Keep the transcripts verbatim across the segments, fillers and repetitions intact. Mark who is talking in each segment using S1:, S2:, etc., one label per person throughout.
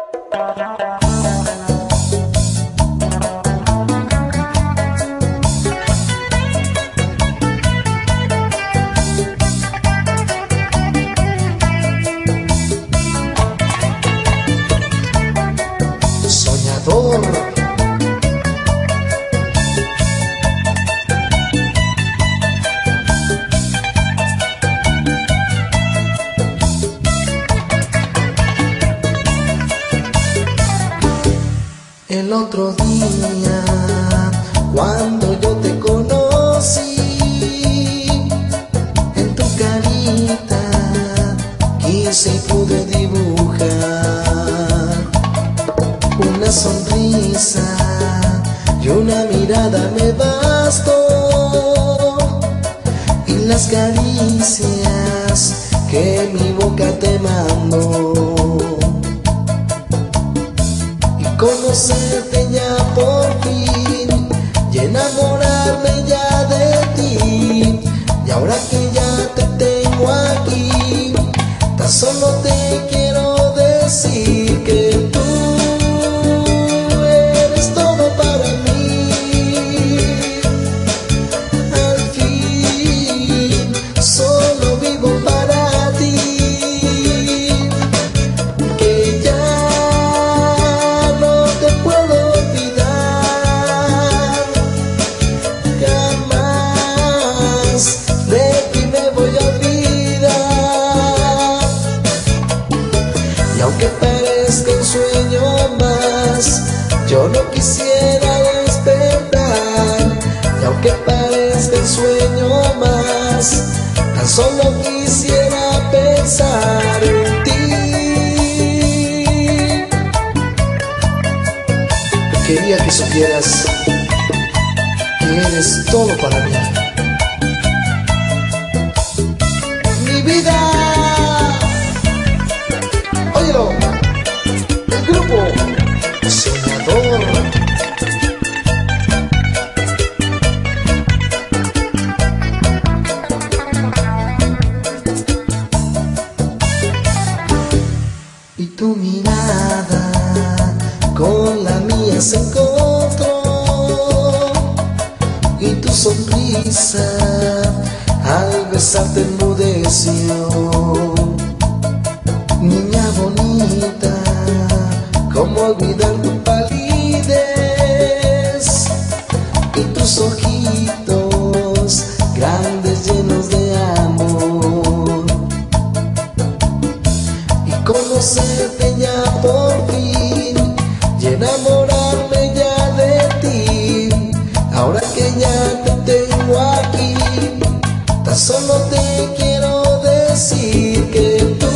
S1: Soñador. El otro día, cuando yo te conocí, en tu carita quise y pude dibujar una sonrisa y una mirada me bastó, y las caricias que mi boca te mandó. Conocerte ya por fin y enamorarme ya de ti. Y ahora que ya te tengo aquí, tan solo te quiero decir que tú eres todo para mí. Al fin solo vivo para ti. Y aunque parezca un sueño más, yo no quisiera despertar. Y aunque parezca un sueño más, tan solo quisiera pensar en ti. Quería que supieras que eres todo para mí. Mi vida. Óyelo, el grupo Soñador. Y tu mirada con la mía se encontró, y tu sonrisa al besarte enmudeció. Niña bonita, ¿cómo olvidar tu palidez y tus ojitos grandes llenos de amor? Y conocerte ya por fin y enamorarme ya de ti. Ahora que ya te tengo aquí, tan solo te quiero decir que tú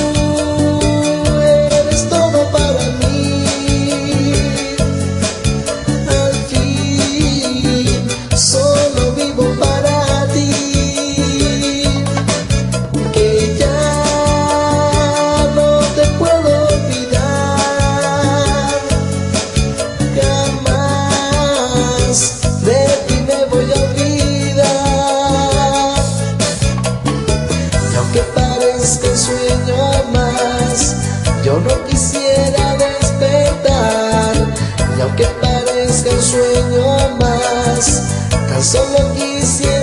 S1: yo no quisiera despertar. Y aunque parezca un sueño más, tan solo quisiera